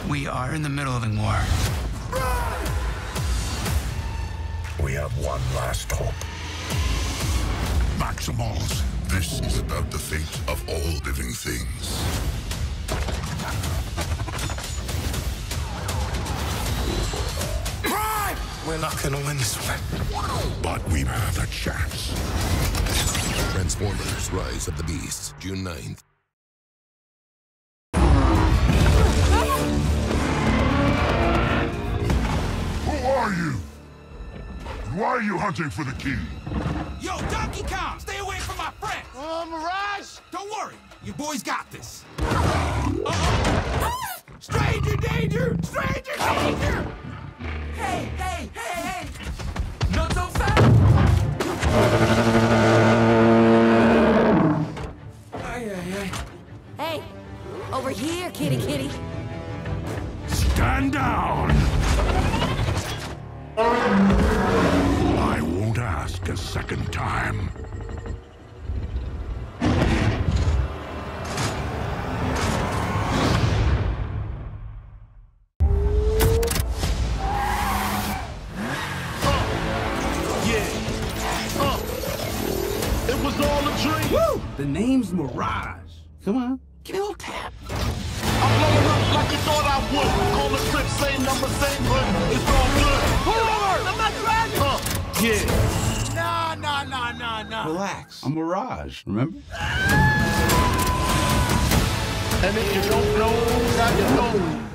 We are in the middle of a war. We have one last hope. Maximals, this is about the fate of all living things. We're not gonna win this one. But we have a chance. Transformers: Rise of the Beasts, June 9th. Who are you? Why are you hunting for the key? Yo, Donkey Kong, stay away from my friend. Mirage! Don't worry, your boys got this. Stranger danger! Stranger danger! Hey, hey, hey, hey! Not so fast! Ay, ay, ay. Hey, over here, kitty kitty. Stand down! I won't ask a second time. It was all a dream. Woo! The name's Mirage. Come on, give me a little tap. I'm blowing up like you thought I would. Call the trip, same number, same hood. It's all good. Pull over! I'm not driving! Yeah. Nah. Relax. I'm Mirage, remember? And if you don't know, now you know.